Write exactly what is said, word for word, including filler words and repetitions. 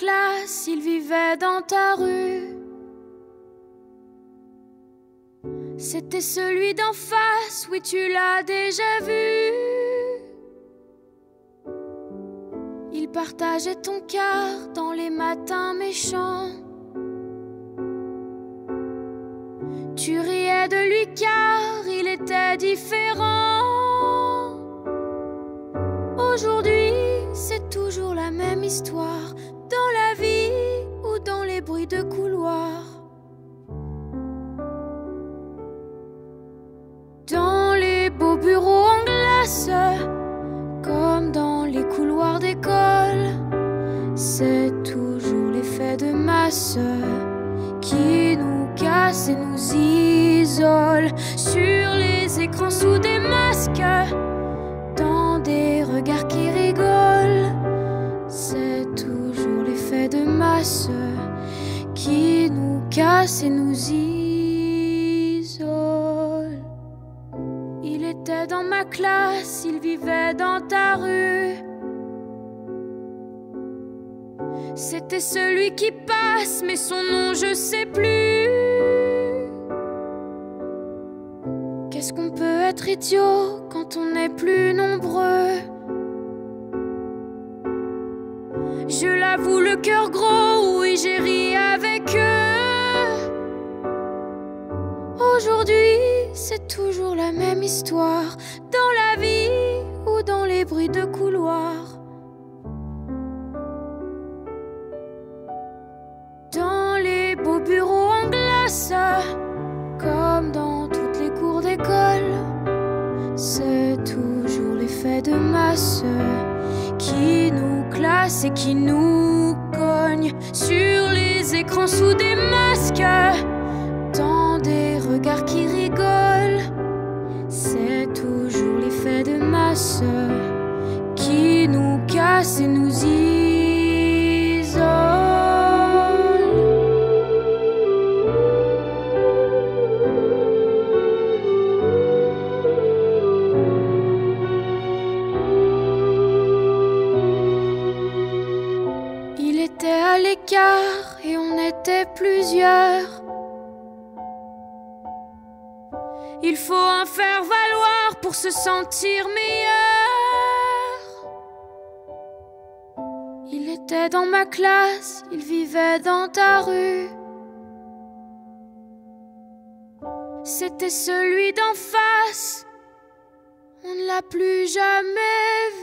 classe, il vivait dans ta rue. C'était celui d'en face, oui tu l'as déjà vu. Il partageait ton cœur dans les matins méchants. Tu riais de lui car il était différent. Aujourd'hui, c'est toujours la même histoire, dans la vie ou dans les bruits de couloir. Dans les beaux bureaux en glace, comme dans les couloirs d'école, c'est toujours l'effet de masse qui nous casse et nous isole. Sur les écrans sous des masques, dans des regards qui rigolent, c'est toujours l'effet de masse qui nous casse et nous isole. Il était dans ma classe, il vivait dans ta rue. C'était celui qui passe, mais son nom je sais plus. Qu'est-ce qu'on peut être idiot quand on n'est plus nombreux? Je l'avoue, le cœur gros, oui j'ai ri avec eux. Aujourd'hui, c'est toujours la même histoire, dans la vie ou dans les bruits de couloir. Dans les beaux bureaux en glace, comme dans toutes les cours d'école, c'est toujours l'effet de masse qui nous classe et qui nous cogne. Sur les écrans sous des masques, dans des regards qui rigolent, c'est toujours l'effet de masse qui nous casse et nous isole. Il était à l'écart et on était plusieurs. Il faut en faire valoir pour se sentir meilleur. Il était dans ma classe, il vivait dans ta rue. C'était celui d'en face, on ne l'a plus jamais vu.